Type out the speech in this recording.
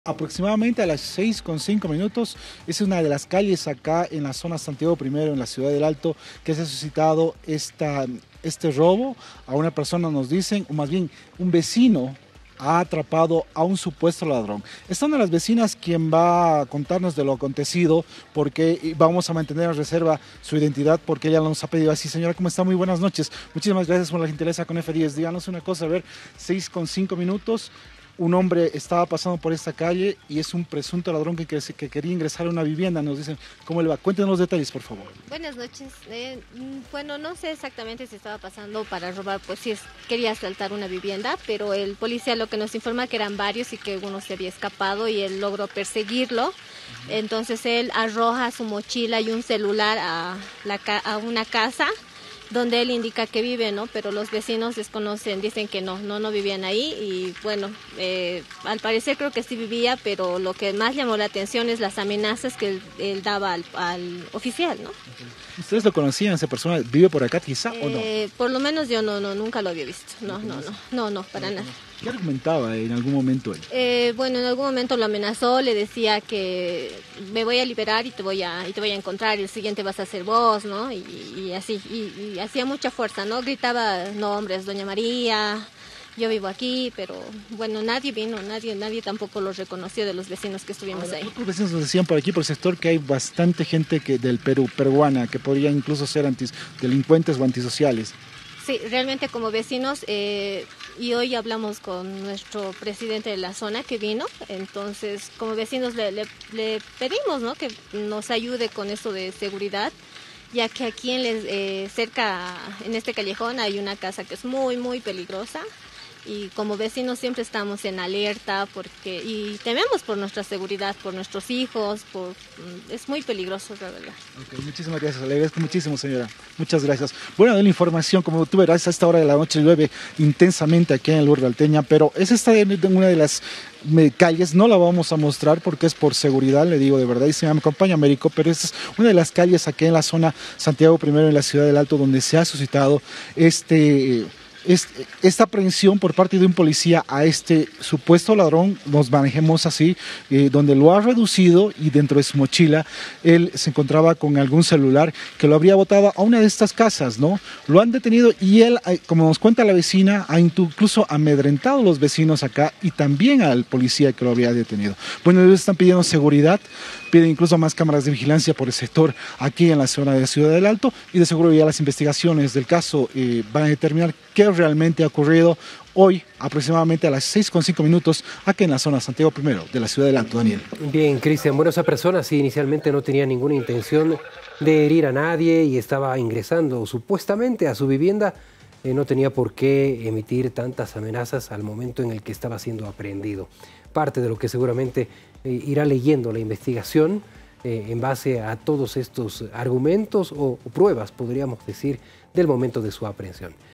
Aproximadamente a las 6:05 es una de las calles acá en la zona Santiago I, en la ciudad del Alto, que se ha suscitado este robo. A una persona nos dicen, o más bien un vecino ha atrapado a un supuesto ladrón. Esta es una de las vecinas quien va a contarnos de lo acontecido, porque vamos a mantener en reserva su identidad, porque ella nos ha pedido así. Señora, ¿cómo está? Muy buenas noches. Muchísimas gracias por la gentileza con F10. Díganos una cosa, a ver, 6:05. Un hombre estaba pasando por esta calle y es un presunto ladrón que quería ingresar a una vivienda. Nos dicen, ¿cómo le va? Cuéntenos los detalles, por favor. Buenas noches. Bueno, no sé exactamente si estaba pasando para robar, pues si quería asaltar una vivienda, pero el policía lo que nos informa que eran varios y que uno se había escapado y él logró perseguirlo. Entonces él arroja su mochila y un celular a una casa donde él indica que vive, ¿no? Pero los vecinos desconocen, dicen que no vivían ahí y bueno, al parecer creo que sí vivía, pero lo que más llamó la atención es las amenazas que él daba al oficial, ¿no? ¿Ustedes lo conocían, esa persona? ¿Vive por acá quizá o no? Por lo menos yo nunca lo había visto, no, para nada. ¿Qué argumentaba en algún momento él? Bueno, en algún momento lo amenazó, le decía que me voy a liberar y te voy a encontrar, y el siguiente vas a ser vos, ¿no? Y así, y hacía mucha fuerza, ¿no? Gritaba nombres, Doña María, yo vivo aquí, pero bueno, nadie vino, nadie tampoco lo reconoció de los vecinos que estuvimos ahí. Otros vecinos nos decían por aquí, por el sector, que hay bastante gente del Perú, peruana, que podría incluso ser delincuentes o antisociales. Sí, realmente como vecinos, y hoy hablamos con nuestro presidente de la zona que vino, entonces como vecinos le pedimos, ¿no?, que nos ayude con esto de seguridad, ya que aquí cerca, en este callejón, hay una casa que es muy peligrosa. Y como vecinos siempre estamos en alerta y tememos por nuestra seguridad, por nuestros hijos, es muy peligroso, la verdad. Okay, muchísimas gracias, le agradezco muchísimo, señora. Muchas gracias. Bueno, de la información, como tú verás, a esta hora de la noche llueve intensamente aquí en el urbe alteña, pero es esta en una de las calles, no la vamos a mostrar porque es por seguridad, le digo de verdad, y se me acompaña Américo, pero esta es una de las calles aquí en la zona Santiago I, en la ciudad del Alto, donde se ha suscitado esta aprehensión por parte de un policía a este supuesto ladrón, nos manejemos así, donde lo ha reducido y dentro de su mochila él se encontraba con algún celular que lo habría botado a una de estas casas, ¿no? Lo han detenido y él, como nos cuenta la vecina, ha incluso amedrentado a los vecinos acá y también al policía que lo había detenido. Bueno, ellos están pidiendo seguridad, piden incluso más cámaras de vigilancia por el sector aquí en la zona de la Ciudad del Alto, y de seguro ya las investigaciones del caso van a determinar qué realmente ha ocurrido hoy aproximadamente a las 6:05 aquí en la zona Santiago I de la Ciudad del Alto. Daniel. Bien, Cristian, bueno, esa persona sí inicialmente no tenía ninguna intención de herir a nadie y estaba ingresando supuestamente a su vivienda. No tenía por qué emitir tantas amenazas al momento en el que estaba siendo aprehendido. Parte de lo que seguramente irá leyendo la investigación en base a todos estos argumentos o pruebas, podríamos decir, del momento de su aprehensión.